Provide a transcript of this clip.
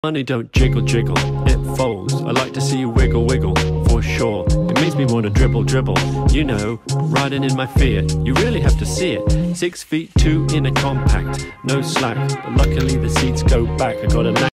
Money don't jiggle jiggle, it folds. I like to see you wiggle wiggle, for sure. It makes me want to dribble dribble, you know, riding in my Fiat. You really have to see it. 6'2" in a compact, no slack, but luckily the seats go back. I got a